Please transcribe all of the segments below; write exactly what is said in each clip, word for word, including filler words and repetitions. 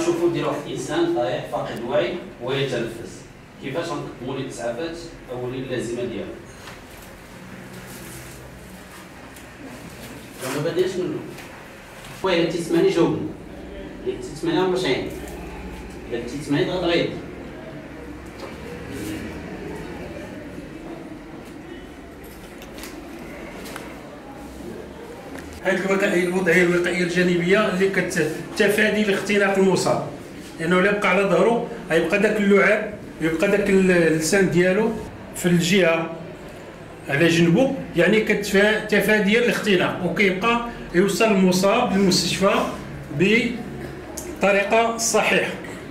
غنشوفوا ديال واحد الانسان طايح فاقد الوعي ويتنفس، كيفاش غنقدموا ليه الاسعافات الاوليه اللازمه ديالو. ما بديناش منه. خويا الا تسمعني جاوبني، الا تسمعني راه باش عين، الا تسمعني ضغط غير. هذه الوقائع الوضعيه الوقائيه الجانبيه اللي كتفادي لاختناق المصاب، لانه الا بقى على ظهره غيبقى داك اللعاب، يبقى داك اللسان ديالو في الجهه على جنبه، يعني كتفادي الاختناق، وكيبقى يوصل المصاب للمستشفى بطريقه صحيحه.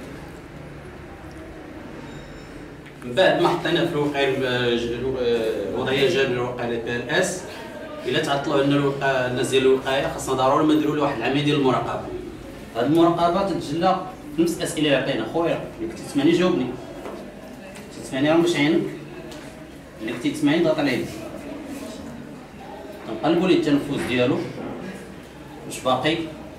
من بعد ما حطينا في الوقايه الوضعيه الجانبيه الوقايه بي ال اس، الا تعطلوا عندنا الناس ديال الوقايه خاصنا ضروري ما نديروا له واحد العمليه ديال المراقبه. هذه المراقبه تتجلى في نفس الاسئله اللي عطينا. خويا اللي كنتي تسمعني جاوبني، كنتي تسمعني راه باش عينك، اللي كنتي تسمعني ضغط على يدي. كنقلبوا ليه التنفس ديالو واش باقي،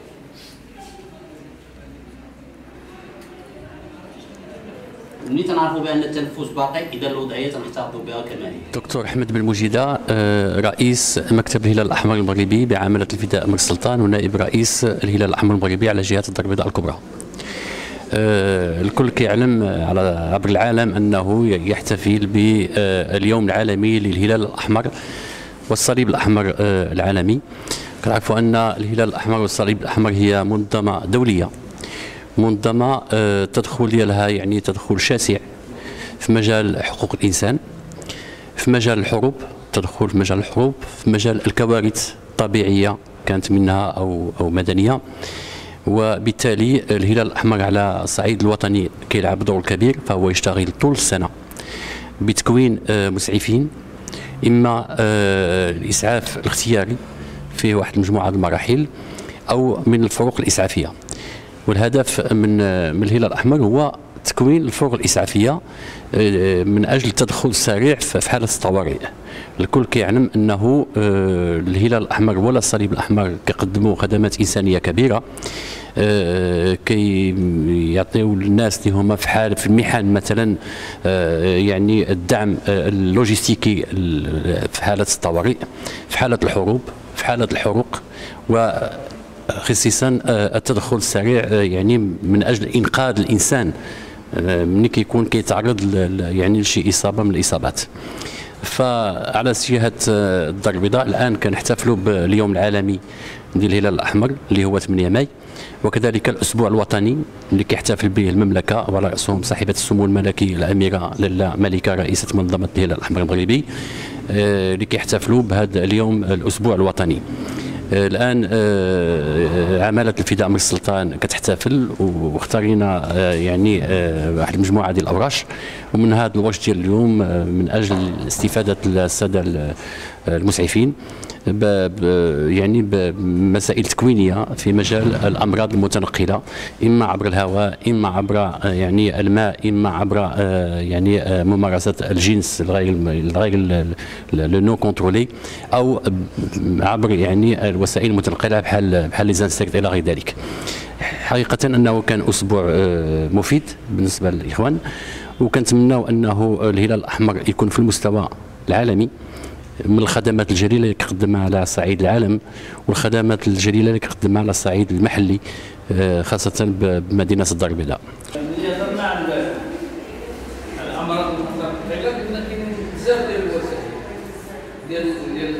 ملي تنعرفوا بان التنفس باقي اذا الوضعيه تنحتفظوا بها كما هي. دكتور احمد بن موجده، رئيس مكتب الهلال الاحمر المغربي بعامله الفداء امر السلطان، ونائب رئيس الهلال الاحمر المغربي على جهه الدار البيضاء الكبرى. الكل كيعلم على عبر العالم انه يحتفل باليوم العالمي للهلال الاحمر والصليب الاحمر العالمي. كنعرفوا ان الهلال الاحمر والصليب الاحمر هي منظمه دوليه، منظمه التدخل ديالها يعني تدخل شاسع في مجال حقوق الانسان، في مجال الحروب، تدخل في مجال الحروب، في مجال الكوارث الطبيعيه كانت منها او او مدنيه. وبالتالي الهلال الاحمر على الصعيد الوطني كيلعب دور كبير، فهو يشتغل طول السنه بتكوين مسعفين، اما الاسعاف الاختياري في واحد المجموعه من المراحل او من الفروق الاسعافيه. والهدف من من الهلال الاحمر هو تكوين الفروق الاسعافيه من اجل التدخل السريع في حاله الطوارئ. الكل كيعلم انه الهلال الاحمر ولا الصليب الاحمر كيقدموا خدمات انسانيه كبيره، كيعطيو الناس اللي هما في حال في المحن مثلا يعني الدعم اللوجستيكي في حاله الطوارئ، في حاله الحروب، في حاله الحروق، و خصيصا التدخل السريع يعني من اجل انقاذ الانسان ملي كيكون كيتعرض يعني لشي اصابه من الاصابات. فعلى جهه الدار البيضاء الان كنحتفلوا باليوم العالمي ديال الهلال الاحمر اللي هو ثمانية ماي، وكذلك الاسبوع الوطني اللي كيحتفل به المملكه وعلى راسهم صاحبه السمو الملكي الاميره لاله ملكه رئيسه منظمه الهلال الاحمر المغربي، اللي كيحتفلوا بهذا اليوم الاسبوع الوطني. الان عماله الفداء امر السلطان كتحتفل، واختارينا يعني واحد المجموعه ديال الاوراش، ومن هذا الورش ديال اليوم من اجل استفاده الساده المسعفين يعني بمسائل تكوينيه في مجال الامراض المتنقله، اما عبر الهواء، اما عبر يعني الماء، اما عبر يعني ممارسه الجنس الغير الغير نو كونترولي، او عبر يعني الوسائل المتنقله بحال بحال لي زانسيكت الى غير ذلك. حقيقه انه كان اسبوع مفيد بالنسبه للاخوان، وكنتمناو انه الهلال الاحمر يكون في المستوى العالمي من الخدمات الجليله اللي كيقدمها على صعيد العالم، والخدمات الجليله اللي كيقدمها على الصعيد المحلي خاصه بمدينه الدار البيضاء. ملي هضرنا على الامراض المتنقله قلنا كاين بزاف ديال الوسائل ديال ديال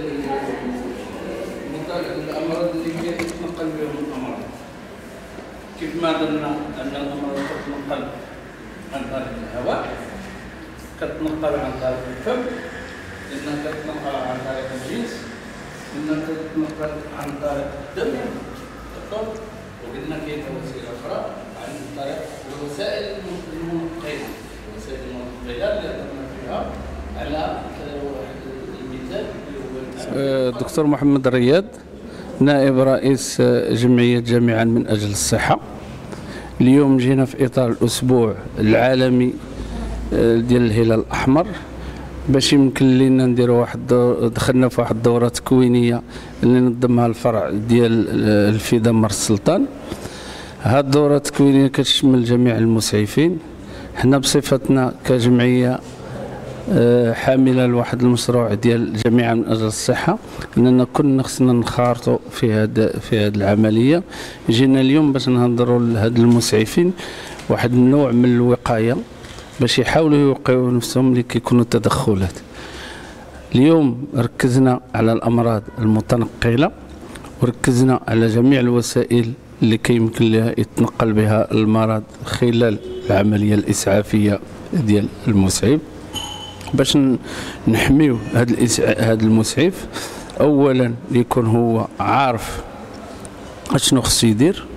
الامراض اللي كيتنقل بهم الامراض، كيف ما درنا ان الامراض كتنقل عن طريق الهواء، كتنقل عن طريق الفم، إنها تتنقل عن طريق الجنس، إنها تتنقل عن طريق الدم، وقلنا كاين وسائل أخرى عن طريق الوسائل المنقلة، الوسائل المنقلة اللي هضرنا فيها على واحد المثال اللي هو الدكتور محمد الرياد، نائب رئيس جمعية جامعا من أجل الصحة. اليوم جينا في إطار الأسبوع العالمي ديال الهلال الأحمر باش يمكن لنا نديروا واحد دخلنا في واحد الدوره تكوينيه اللي نظمها الفرع ديال الفداء امر السلطان. هذه الدورة التكوينية كتشمل جميع المسعفين. حنا بصفتنا كجمعية حاملة لواحد المشروع ديال جميعا من أجل الصحة، أننا كنا خصنا نخارطوا في هذا في هذه العملية. جينا اليوم باش نهضروا لهاد المسعفين واحد النوع من الوقاية باش يحاولوا يوقعوا نفسهم اللي كيكونوا تدخلات. اليوم ركزنا على الأمراض المتنقلة وركزنا على جميع الوسائل اللي كيمكن لها يتنقل بها المرض خلال العملية الإسعافية ديال المسعف باش نحميو هذا هذا المسعف. اولا يكون هو عارف اشنو خصو يدير،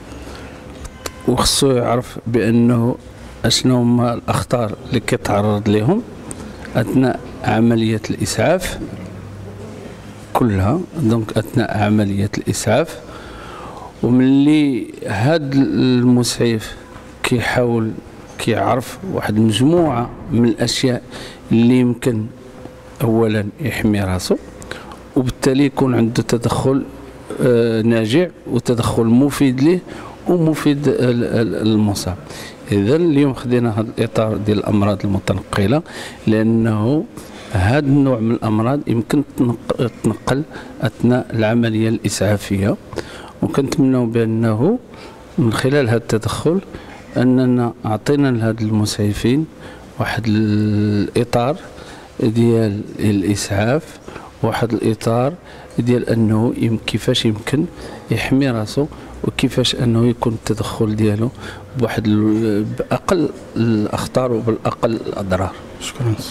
وخصو يعرف بانه اشنو هما الاخطار اللي كيتعرض لهم اثناء عمليه الاسعاف كلها، دونك اثناء عمليه الاسعاف. وملي هذا المسعف كيحاول كيعرف واحد المجموعه من الاشياء اللي يمكن اولا يحمي راسو، وبالتالي يكون عنده تدخل آه ناجع وتدخل مفيد له ومفيد للمصاب. اذا اليوم خدينا هذا الاطار ديال الامراض المتنقله، لانه هذا النوع من الامراض يمكن تنقل اثناء العمليه الاسعافيه، وكنتمنوا بانه من خلال هذا التدخل اننا اعطينا لهاد المسعفين واحد الاطار ديال الاسعاف، واحد الاطار ديال انه كيفاش يمكن يحمي راسو وكيفاش انه يكون التدخل ديالو بواحد باقل الاخطار وبالاقل الاضرار. شكرا. اللي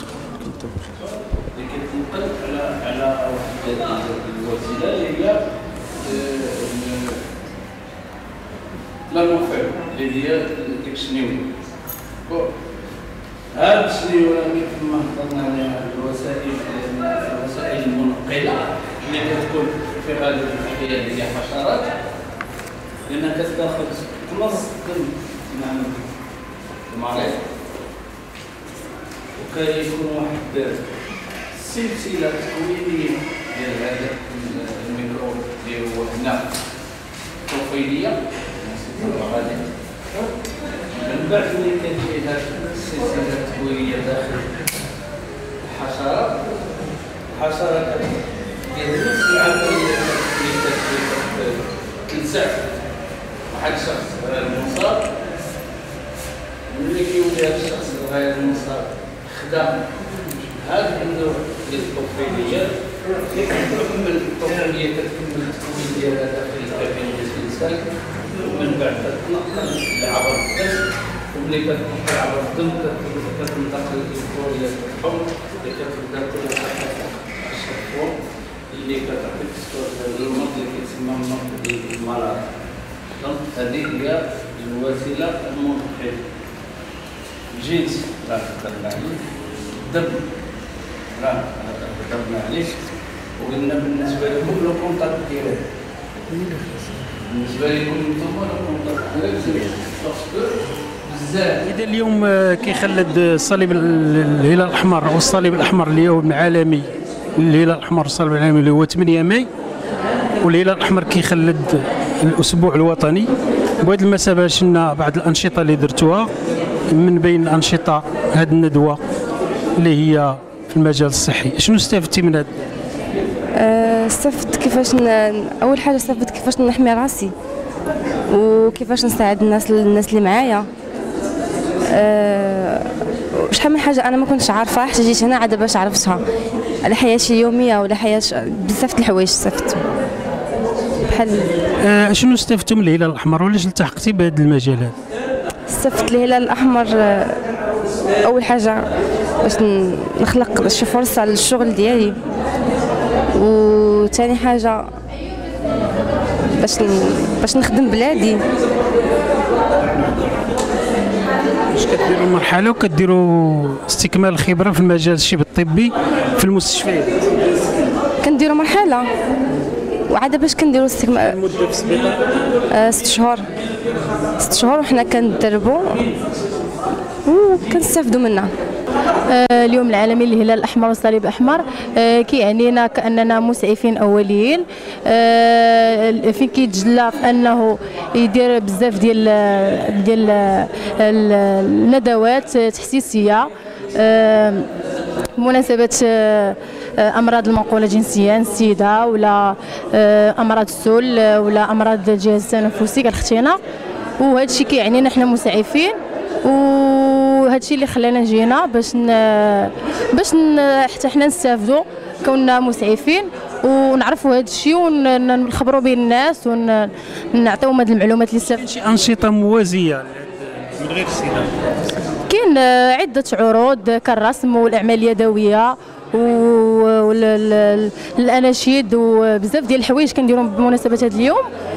كتنقل على على واحد الوسيله اللي هي لا مفعول اللي هي ديك الشنيوله. هاد الشنيوله كيف ما هضرنا عليها الوسائل الوسائل المنقله اللي كتكون في غالب الاحيان هي حشرات، لانها كتاخذ تمص الدم من المريض، وكيكون واحد سلسله تكوينيه ديال هذا الميكروب اللي هو هنا طفيليه غادي. من بعد ملي كتجي هذه السلسله التكوينيه داخل الحشره، الحشره كدير نفس العمليه اللي كتلسع واحد الشخص غير مصاب. ملي كيولي هذا الشخص غير مصاب خدا هذا النوع ديال الطفيليات اللي كتكمل الطفيليه كتكمل التكوين ديالها داخل الكابين ديال الانسان، ومن بعد كتنقل عبر الدم، وملي كتنقل عبر الدم كتنتقل للكوريا الحمر اللي كتبدا كل حاجه الشفور اللي كتعطيك المرض اللي كيتسمى مرض المرض. دونك هذه هي الوسيله المنقله. الجنس راه هضرنا عليه، الدم راه هضرنا عليه، وقلنا بالنسبه لكم لو كونتاكت ديالو بالنسبه لكم نتوما لو كونتاكت ديالو بزاف. إذا اليوم كيخلد الصليب الهلال الأحمر والصليب الأحمر اليوم العالمي، الهلال الأحمر والصليب العالمي اللي هو ثمانية ماي، والهلال الأحمر كيخلد الأسبوع الوطني. بهذه المناسبة شفنا بعض الأنشطة اللي درتوها، من بين الأنشطة هذه الندوة اللي هي في المجال الصحي. شنو استفدتي من هذا؟ استفدت كيفاش ن... أول حاجة استفدت كيفاش نحمي راسي وكيفاش نساعد الناس الناس اللي معايا. أه... شحال من حاجه انا ما كنتش عارفه، حتى جيت هنا عاد باش عرفتها على حياتي اليوميه ولا حياه بزاف د الحوايج استفدت بحال. أه شنو استفدتوا من الهلال الاحمر ولاش التحقتي بهذا المجال هذا؟ استفدت الهلال الاحمر اول حاجه باش نخلق شي فرصه للشغل ديالي، وثاني حاجه باش باش نخدم بلادي. واش كديروا مرحله وكديروا استكمال الخبره في المجال الشبه الطبي في المستشفيات؟ كنديروا مرحله وعاد باش كنديروا استكمال. المده في السبيطار آه ست شهور ست شهور وحنا كندربوا وكنستافدوا منها. اليوم العالمي للهلال الاحمر والصليب الاحمر كيعنينا كاننا مسعفين اوليين، فين كيتجلى في انه يدير بزاف ديال ديال الندوات تحسيسيه بمناسبه امراض المنقوله جنسيا السيده ولا امراض السل ولا امراض الجهاز التنفسي كالاختناق. وهذا الشيء كيعنينا حنا مسعفين، وهذا الشيء اللي خلانا جينا باش ن... باش ن... حتى حنا نستافدوا كوننا مسعفين ونعرفوا هذا الشيء ونخبروا به الناس ونعطيوهم هذه المعلومات اللي استفدنا. شي انشطه موازيه من غير السلاح؟ كاين عده عروض كالرسم والاعمال اليدويه والاناشيد وبزاف ديال الحوايج كنديرهم بمناسبه هذا اليوم.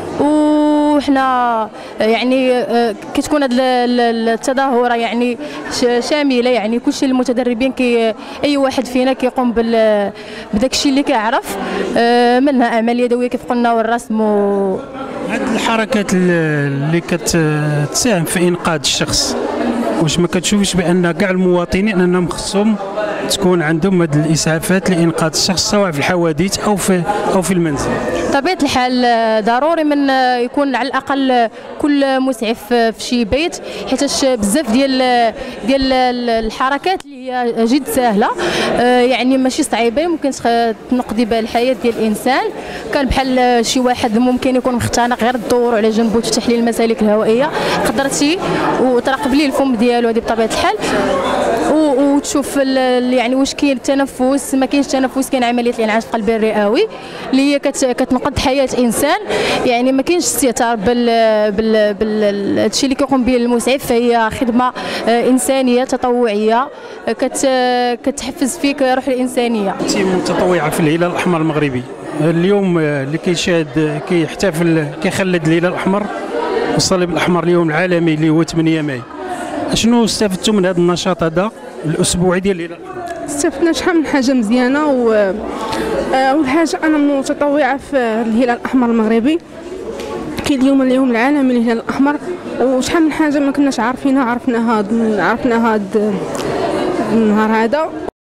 وحنا يعني كتكون هذه التظاهره يعني شامله، يعني كلشي المتدربين كي اي واحد فينا كيقوم بال بداك الشيء اللي كيعرف، منها اعمال يدويه كيف قلنا والرسم. و هذه الحركات اللي كتساهم في انقاذ الشخص، واش ما كتشوفش بان كاع المواطنين انهم خصهم تكون عندهم هذه الاسعافات لانقاذ الشخص سواء في الحوادث او في او في المنزل؟ بطبيعه الحال ضروري من يكون على الاقل كل مسعف في شي بيت، حيتاش بزاف ديال ديال الحركات اللي هي جد سهله، يعني ماشي صعيبه، ممكن تنقذي بها الحياه ديال الانسان. كان بحال شي واحد ممكن يكون مختنق غير الدور على جنبه وتفتح ليه المسالك الهوائيه، قدرتي وتراقب ليه الفم ديالو، هذه بطبيعه الحال، وتشوف يعني واش كاين التنفس، ما كاينش التنفس، كاين عمليه الانعاش القلبي الرئوي اللي هي كتنقذ حياه انسان. يعني ما كاينش استهتار بال بال بال هادشي اللي كيقوم به المسعف، فهي خدمه انسانيه تطوعيه كت كتحفز فيك روح الانسانيه. انت متطوعه في الهلال الاحمر المغربي، اليوم اللي كيشاهد كيحتفل كيخلد الهلال الاحمر والصليب الاحمر اليوم العالمي اللي هو ثمانية ماي، شنو استفدتوا من هذا النشاط هذا الاسبوعي ديال الهلال الاحمر؟ استفدنا شحال من حاجه مزيانه. و اول حاجه انا متطوعه في الهلال الاحمر المغربي، كاين اليوم اليوم العالمي للهلال الاحمر، وشحال من حاجه ما كناش عارفينها عرفناها عرفنا هذا النهار هذا.